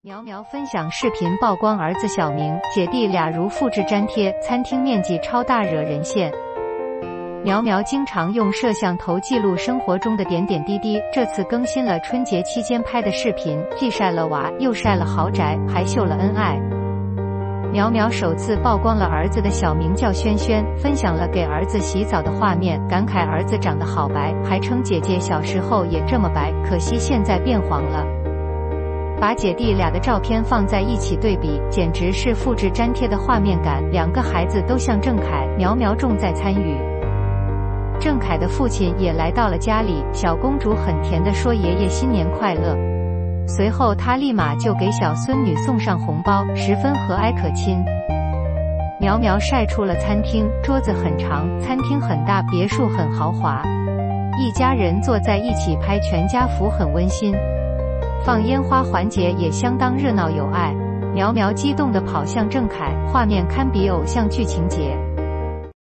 苗苗分享视频曝光儿子小明姐弟俩如复制粘贴，餐厅面积超大惹人羡。苗苗经常用摄像头记录生活中的点点滴滴，这次更新了春节期间拍的视频，既晒了娃，又晒了豪宅，还秀了恩爱。苗苗首次曝光了儿子的小名叫轩轩，分享了给儿子洗澡的画面，感慨儿子长得好白，还称姐姐小时候也这么白，可惜现在变黄了。把姐弟俩的照片放在一起对比，简直是复制粘贴的画面感。两个孩子都像郑恺，苗苗重在参与。郑恺的父亲也来到了家里，小公主很甜地说爷爷新年快乐。随后他立马就给小孙女送上红包，十分和蔼可亲。苗苗晒出了餐厅，桌子很长，餐厅很大，别墅很豪华，一家人坐在一起拍全家福很温馨。放烟花环节也相当热闹有爱，苗苗激动地跑向郑恺，画面堪比偶像剧情节。